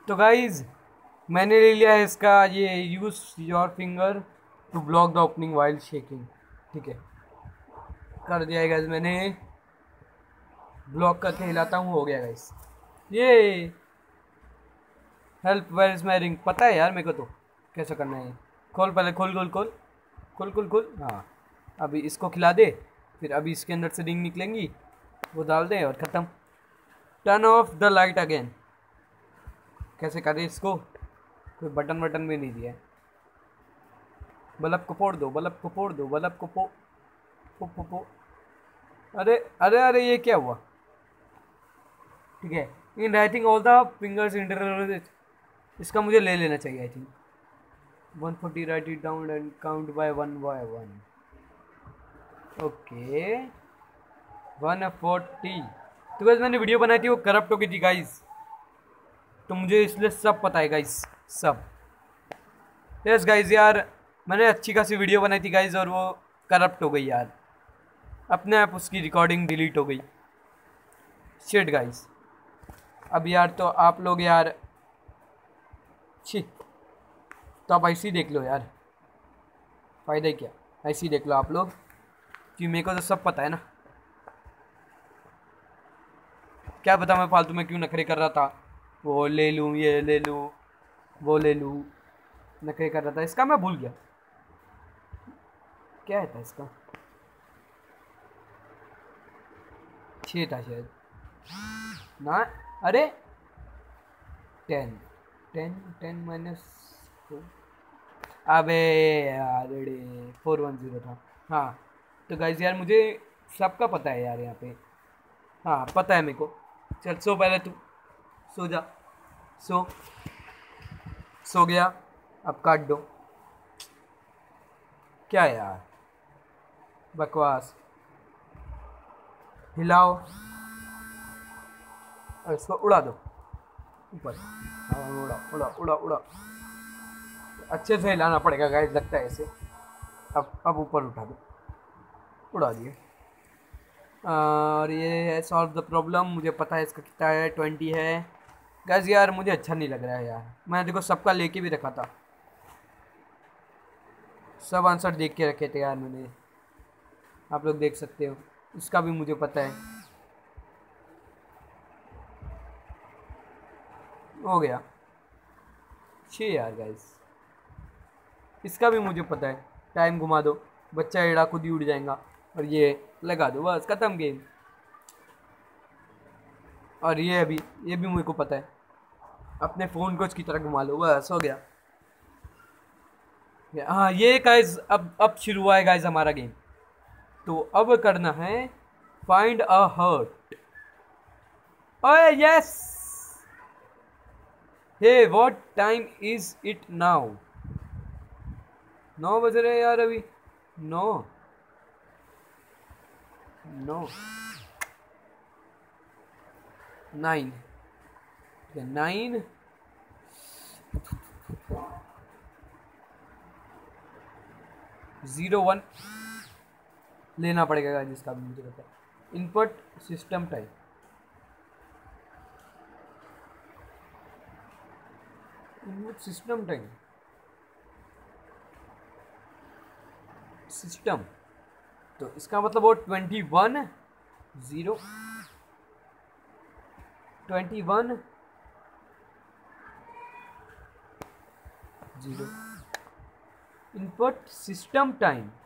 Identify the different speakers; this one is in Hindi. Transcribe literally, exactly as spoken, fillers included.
Speaker 1: तो गाइज मैंने ले लिया है इसका ये use your finger to block the opening wild shaking. ठीक है, कर दिया है गाइज मैंने, ब्लॉक करके हिलाता हूँ, हो गया गाइज। ये help where is my ring, पता है यार मेरे को तो कैसे करना है। खोल पहले, खोल खोल खोल खोल खोल खोल हाँ, अभी इसको खिला दे, फिर अभी इसके अंदर से रिंग निकलेंगी, वो डाल दे और ख़त्म। Turn off the light again, कैसे करें इसको, कोई बटन वटन भी नहीं दिया है। बल्ब को फोड़ दो, बल्ब को फोड़ दो, बल्ब को पो पो पो पो अरे अरे अरे ये क्या हुआ। ठीक है, in writing all the fingers enter, इसका मुझे ले लेना चाहिए I think. One forty, write it down and count by one by one. Okay one forty. तो गाइस मैंने वीडियो बनाई थी वो करप्ट हो गई थी गाइस, तो मुझे इसलिए सब पता है गाइस, सब। यस गाइस यार, मैंने अच्छी खासी वीडियो बनाई थी गाइस और वो करप्ट हो गई यार, अपने आप उसकी रिकॉर्डिंग डिलीट हो गई। शिट गाइस, अब यार तो आप लोग यार, छी, तो आप ऐसे ही देख लो यार, फ़ायदा ही क्या, ऐसे ही देख लो आप लोग, कि मेरे को तो सब पता है ना। क्या पता मैं फालतू में क्यों नखरे कर रहा था, वो ले लूँ, ये ले लूँ, वो ले लूँ, नखरे कर रहा था। इसका मैं भूल गया क्या है था इसका, छः था शायद ना। अरे ten, ten ten minus four, अबे यार अरे फोर वन ज़ीरो था। हाँ तो गाइस यार मुझे सबका पता है यार यहाँ पे, हाँ पता है मेरे को। चल सो पहले तू, सो जा, सो सो गया, अब काट दो। क्या यार बकवास, हिलाओ और इसको उड़ा दो ऊपर, हाँ उड़ा उड़ा उड़ा उड़ा, अच्छे से हिलाना पड़ेगा गाइस, लगता है ऐसे। अब अब ऊपर उठा दो, उड़ा दिए। और ये है सॉल्व द प्रॉब्लम, मुझे पता है इसका कितना है, ट्वेंटी है। गाइस यार मुझे अच्छा नहीं लग रहा है यार, मैं देखो सबका लेके भी रखा था, सब आंसर देख के रखे थे यार मैंने, आप लोग देख सकते हो, इसका भी मुझे पता है। हो गया छः यार गाइस, इसका भी मुझे पता है। टाइम घुमा दो, बच्चा एड़ा खुद ही उड़ जाएगा, और ये लगा दो, बस खत्म गेम। और ये अभी ये भी मुझे को पता है, अपने फ़ोन को इसकी तरह घुमा लो, बस हो गया। हाँ ये गाइस अब अब शुरू हुआ है गाइस हमारा गेम। तो अब करना है फाइंड अ हर्ट। ओए yes, hey what time is it now, नौ बज रहे यार अभी, नौ नौ नाइन, नाइन ज़ीरो वन लेना पड़ेगा जिसका भी मुझे पता है। Input system type, input system time, system, तो इसका मतलब वो twenty one zero twenty one zero, input system time.